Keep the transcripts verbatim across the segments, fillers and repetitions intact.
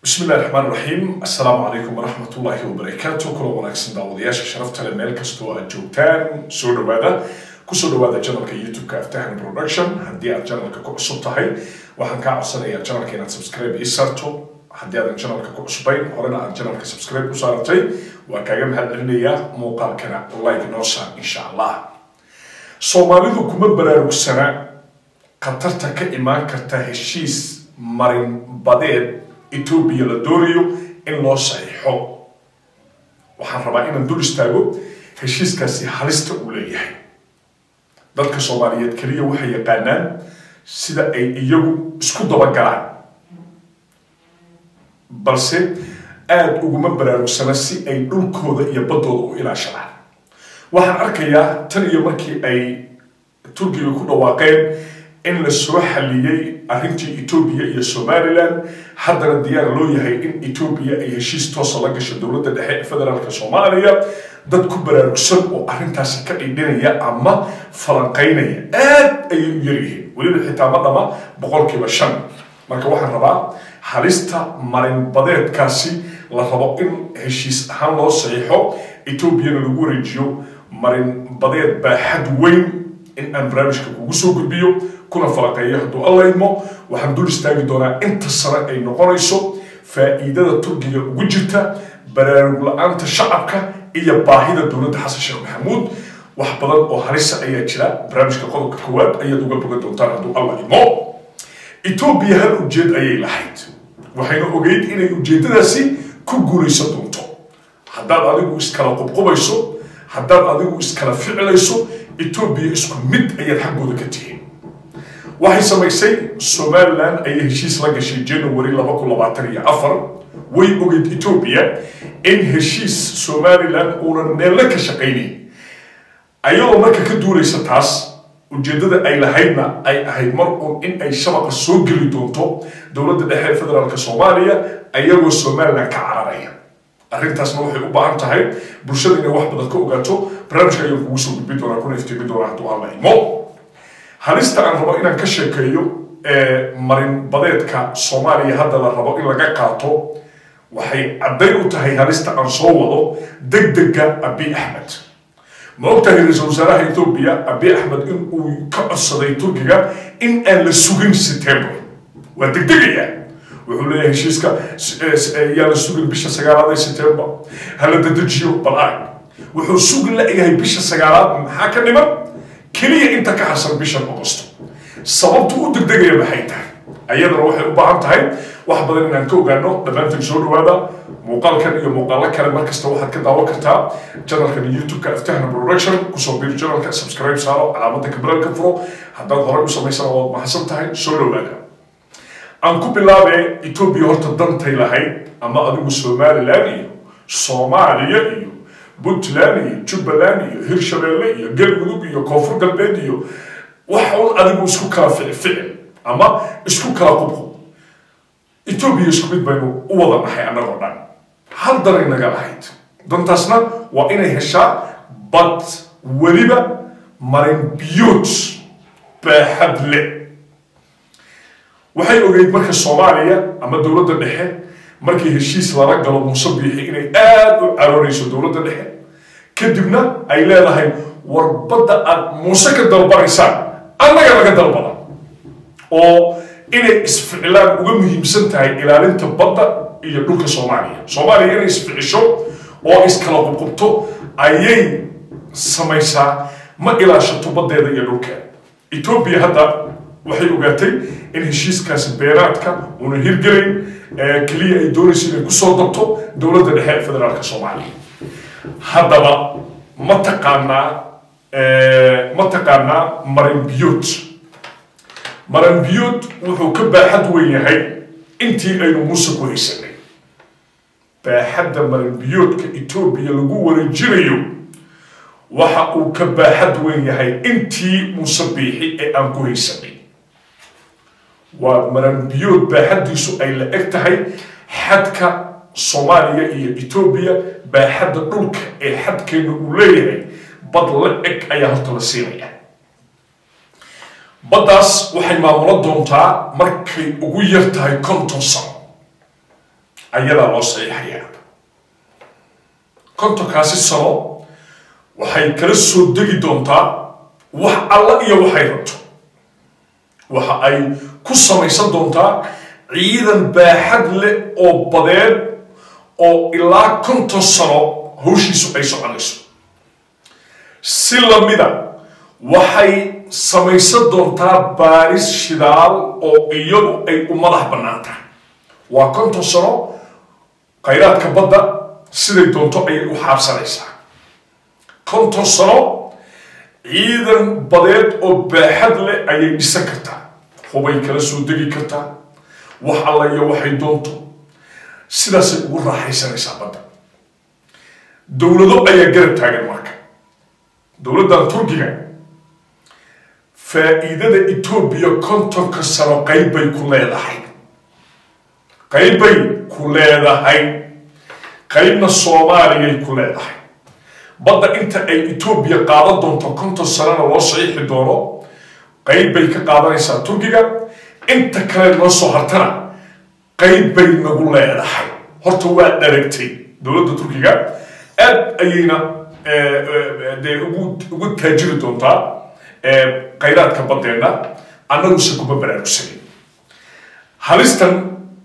بسم الله الرحمن الرحيم. السلام عليكم ورحمة الله وبركاته. كل وناكسن داودياش شرفت لميل كستو الجوتان سودو هذا كسودو هذا channel كيوتيوب كافتحنا برودكشن هدي على channel كقصة هاي وحن كعصنا يا channel كينا سبسكرايب يسرتو هدي على channel كقصبين ورنا على channel كسبسكرايب وصارتي وكاجم هالأنية موقع كنا لايك نوصل إن شاء الله. سوماليدو كم برارو السنة قطرت كإيمان كرته الشيس مرين بديد إثيوبيا لدوريو إن لو صحيحو waxaan rabaa inaan dul istaago heshiiskaasi halista uu leeyahay dadka Soomaaliyeed kaliya waxay yaqaanaan sida ay iyagu isku daba galaan balse aad uguma baraarugsana si ay dhulkooda iyo badooda u ilaashadaan waxaan arkayaa tan iyo markii ay Turkiga ku dhawaaqeen in la soo xaliyay arrintii Ethiopia iyo Somaliland haddana diyaar loo yahay in Ethiopia ay heshiis toos la gasho dawladda dhexe ee federaalka Soomaaliya dad ku baraarugsan oo arrintaasi ka dhigdhinaya ama falanqeynaya aad ay u yaryihiin waliba xitaa ma dhama boqolkiiba shan marka waxaan rabaa halista marin badeedkaasi la rabo in heshiis ahaan loo saxiixo Ethiopia lagu wareejiyo marin badeed baaxad weyn in aan barnaamijka kugu soo gudbiyo kuna falaqeeyo hadduu alla idmo waxaan dul istaagi doonaa inta sare ay noqonayso faa'iidada Turkiga ugu jirta baraarug la'aanta shacabka iyo baahida dawladda Xasan Sheekh Maxamuud wax badan oo halisa ayaa jira barnaamijka qodobka koowaad ayaad uga bogan doontaan hadduu alla idmo Ethiopia hal ujeed ayay lahayd waxayna ogeyd inay ujeedadaasi ku guulaysan doonto haddaad adigu iskala qubqubayso haddaad adigu iskala ficlayso Ethiopia isku mid ayaad xaggooda ka tihiin waxay samaysay Somaliland ay heshiis la gashay January laba kun labaatan iyo afar way ogeyd Ethiopia in heshiis Somaliland uu meel ka shaqeynay ayadoo marka ka duulaysa taas ujeedada ay lahaydna ay ahayd mar oo in ay shabaqa soo geli doonto dawladda dhexe federaalka Soomaaliya ayagoo Somaliland ka cararaya arrintaasna waxay u baahan tahay bulshada inay wax badan ka ogaato barnaamijka ayaan kugu soo gudbin doonaa kuna iftiimin doonaa hadduu alla idmo halista aan rabo inaan ka sheekeeyo marin badeedka Soomaaliya hadda la rabo in laga qaato waxay caddayn u tahay halista aan soo wado degdega Abiy Ahmed ma ogtahay ra'iisul wasaaraha Ethiopia Abiy Ahmed in uu ka codsaday Turkiga in aan la sugin September waa degdegaya wuxuu leeyahay heshiiska yaa la sugin bisha sagaalaad ee September hala dedejiyo bal wuxuu sugin la yahay bisha sagaalaad maxaa ka dhiman kaliya inta ka harsan bisha August sababtu u degdegaya maxay tahay ayadana waxay u baahan tahay wax badan inaan ka ogaano dhamaantiin soo dhawaada muuqaalkan iyo muuqaalo kale markasta waxaad ka daawan kartaa channelka YouTube ka Aftahna Production ku soo biir channelka subscribe saaro calaamadda kabalka furo haddaad hore u samaysan waad mahadsan tahay soo dhawaada aan ku bilaabay Ethiopia horta dantay lahayd ama adigu Somaliland iyo Soomaaliya iyo Puntland iyo Jubaland iyo Hirshabelle iyo Galmudug iyo Koonfur Galbeed iyo waxa uu adigu isku kala ficil ama isku kala qubqo Ethiopia isku mid baynu u wada nahay anagoo dhan hal daray naga lahayd dantaasna waa inay heshaa bad weliba marin biyood baaxad leh waxay ogeyd marka Soomaaliya ama dawladda dhexe markii heshiis lala galo Musabbixi inay aad u caroonayso dawladda dhexe kadibna ay leedahay warbada aad Muuse ka dalbanaysaan annaga laga dalbada oo inay isficlaan uga muhiimsan tahay ilaalinta badda iyo dhulka Soomaaliya Soomaaliya inay isficisho oo iskala qubqubto ayay samaysaa ma ilaashato badeeda iyo dhulka Ethiopia hadda waxay ogaatay in heshiiskaasi beeraadka uu hirgelin kaliya ay doonayso inay ku soo dabto dawladda dhexe ee federaalka Soomaaliya haddaba ma taqaanaa ma taqaanaa marin biyood marin biyood wuxuu ka baaxad weyn yahay intii aynu Muuse ku haysanay baaxadda marin biyoodka Ethiopia lagu wareejinayo waxa uu ka baaxad weyn yahay intii Musabbixi ee aan ku haysanay waa marin biyood baaxadiisu ay la eg tahay xadka Soomaaliya iyo Ethiopia baaxadda dhulka ee xadkeena uu leeyahay bad la eg ayaa horta la siinaya baddaas waxay maamulo doontaa markay ugu yar tahay konton sano ayadaa loo saxiixayaa kontonkaasi sano waxay kala soo degi doontaa wax alla iyo waxay rabto waxa ay ku samaysan doontaa ciidan baaxad leh oo badeed oo ilaa konton sano hawshiisu ay soconayso si lamida waxay samaysan doontaa baaris shidaal oo iyadu ay u madax bannaan tahay waa konton sano khayraadka badda siday doonto ayay u xaabsanaysaa konton sano ciidan badeed oo baaxad leh ayay dhisan kartaa hubay kala soo degi kartaa wax alla iyo waxay doonto sidaasay ugu raaxaysanaysaa badda dowlado ayaa garab taagan marka dowladdan turkiga faa'iidada etoobiya kontonka sano qayb bay ku leedahay qayb bay ku leedahay qaybna soomaaliyay ku leedahay badda inta ay etoobiya qaadan doonto konton sanana loo saxiixi doono qayb bay ka qaadanaysaa turkiga inta kale noo soo hartana qayb bay nagu leedahay horta waa dharagtay dowladda turkiga aad ayayna dee ugu taajiri doontaa khayraadka baddeenna annaguse kuma baraarugsanin halistan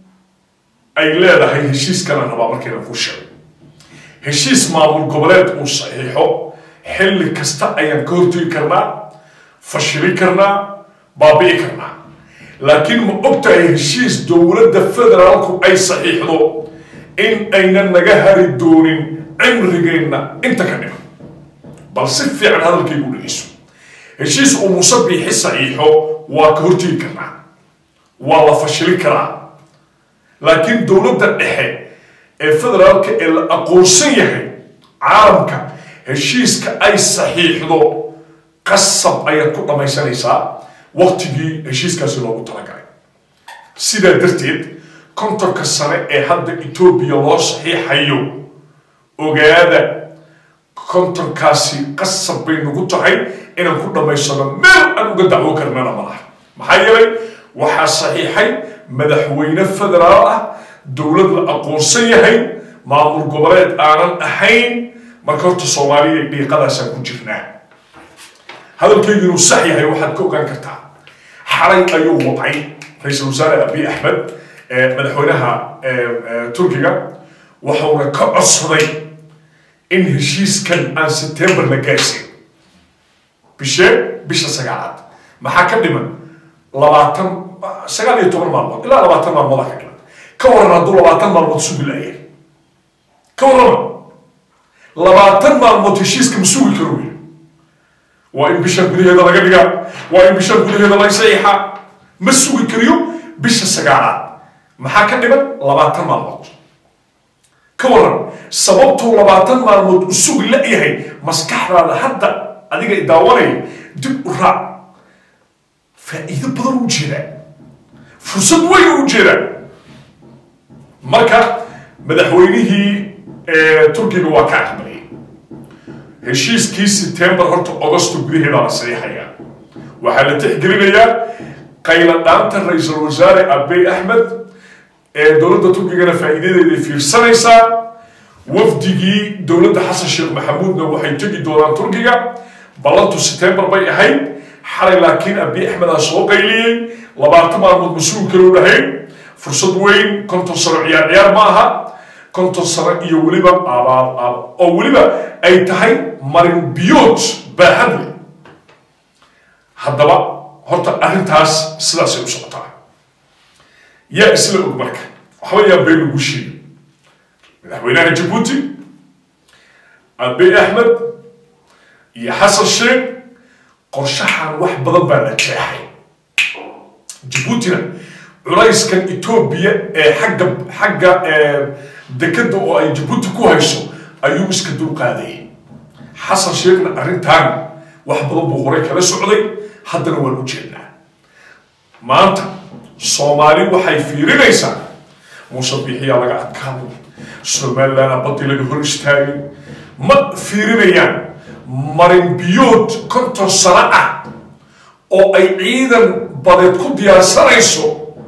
ay leedahay heshiiskana rabaa markayna ku sheego heshiis maamul goboleed uu saxiixo xilli kasta ayaan ka hortegi karnaa fashili karnaa baabi'i karnaa laakiin ma ogtahay heshiis dowladda federaalku ay saxiixdo in aynan naga hari doonin cimrigeenna inta ka dhiman bal si fiican hadalkaygu dhegeyso heshiis uu muuse biixi saxiixo waa ka hortegi karnaa waa la fashili karaa laakiin dowladda dhexe ee federaalka ee la aqoonsan yahay caalamka heshiiska ay saxiixdo qasab ayaad ku dhammaysanaysaa waqtigii heshiiskaasi loogu talagalay sidaa darteed kontonka sane ee hadda etoobiya loo saxiixayo ogaada kontonkaasi qasab bay nagu tahay inaan ku dhammaysano meel aan uga dacwo karnana malaha maxaa yeelay waxaa saxiixay madaxweyne federaal ah dowlad la aqoonsan yahay maamul goboleed aanan ahayn marka horta soomaaliya dhiiqadaasaan ku jirnaa hadalkaygu inuu sax yahay waxaad ka ogaan kartaa xalay ayuu wacay ra-iisul wasaare abiy axmed madaxweynaha turkiga waxauna ka codsaday in heshiiskan aan sebtembar la gaarsiin bishee bisha sagaalaad maxaa ka dhiman labaatan sagaal iyo toban maalmood ilaa labaatan maalmood ka dhiman ka waran hadduu labaatan maalmood sugi laayay ka warrama labaatan maalmood heshiiska ma sugi karo wey waa in bisha gudaheeda laga dhigaa waa in bisha gudaheeda laga saxiixa ma sugi kariyo bisha sagaalaad maxaa ka dhiman labaatan maalmood ka waran sababtuu labaatan maalmood u sugi la-yahay maskaxdaada hadda adiga daawanaya dib u raac faa'iido badan u jeedaa fursad weyn u jeedaa marka madaxweynihii turkiga waa ka aqbalay heshiiskii sebtembar horta augusto gudaheeda la saxiixayaa waxaa la tixgelinayaa qayla dhaanta ra-iisul wasaare abiy axmed ee dowladda turkigana faa'iidadeeday fiirsanaysaa wafdigii dowladda xasan sheekh maxamuudna waxay tegi doonaan turkiga ballantu sebtembar bay ahayd xalay laakiin abiy axmed aa soo qayliyey labaatan maalmood mas-uul kaloo dhahayn fursad weyn konton sano ciyaar ciyaar ma aha konton sano iyo weliba oo weliba ay tahay marin biyood baahadle haddaba horta arrintaas sidaasay u socotaa yaa isla og marka waxba yaa been ugu sheegay madaxweynaha jabuuti abiy axmed iyo xasan sheekh qorshahan wax badan baa la jeexay jabuutina culayskan etoobiya ee xagga xagga dekadda oo ay jabuuti ku hayso ayuu iska dulqaadayay xasan sheekhna arrintan wax badan buu horey kala socday haddana waan u jeednaa maanta soomaali waxay fiirinaysaa muuse biixiyaa laga adkaaday somaliland abadii laga hor istaagay ma fiirinayaan marin biyood konton sano ah oo ay ciidan badeed ku diyaarsanayso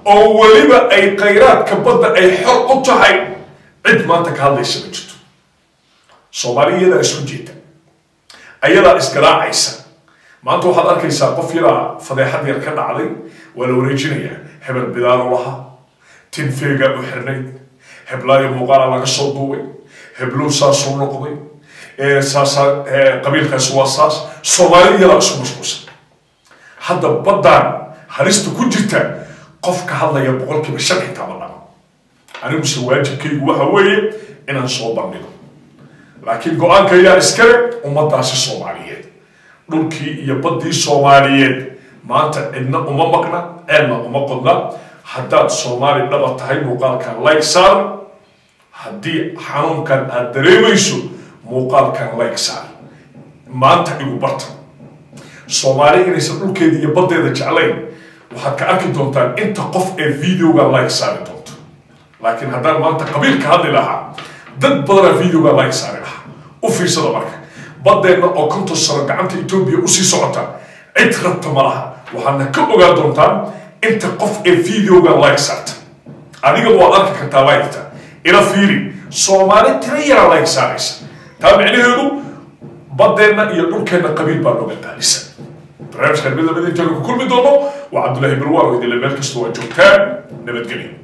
oo waliba ay khayraadka badda ay xor u tahay cid maanta ka hadlaysa ma jirto Soomaaliyeeda isku jeeda ayadaa isgaraacaysa maanta waxaad arkaysaa qof yaraa fadeexad yar ka dhacday waa la wareejinayaa hebel bidaaro laha tinfeega u xirnayd heblaayo muuqaala laga soo duubay heblow saasuu noqday saasa qabiilkaas waa saas Soomaaliyeeda isku mashquulsan hadda baddaan halista ku jirta qof ka hadlaya boqolkiiba shan xitaa ma dhama anigu se waajibkaygu waxa weeye inaan soo bandhigo laakiin go-aanka ayaa iskale ummadaasi Soomaaliyeed dhulkii iyo baddii Soomaaliyeed maanta cidna uma maqna ceelna uma qodna haddaad Soomaali dhaba tahay muuqaalkan like saar haddii xanuunkan aad dareemayso muuqaalkan like saar maanta igu barta Soomaali inaysan dhulkeeda iyo baddeeda jeclayn waxaad ka arki doontaan inta qof ee videoga like saari doonto laakiin haddaan maanta qabiil ka hadli lahaa dad badanaa videoga like saari lahaa u fiirsada marka baddeedna oo konton sano gacanta Ethiopia u sii socota cid rabta ma laha waxaadna ka ogaa doontaan inta qof ee videoga like saarta adiga waad arki kartaa like-ta ila fiiri Soomaali tira yara like saaraysa taa micnaheedu baddeedna iyo dhulkeedna qabiil baa looga daalisa برنامج كان بدنا بدنا نتكلم كل بدونه وعبد الله بروار وإذا لم يركز تو جوكان نبتقلين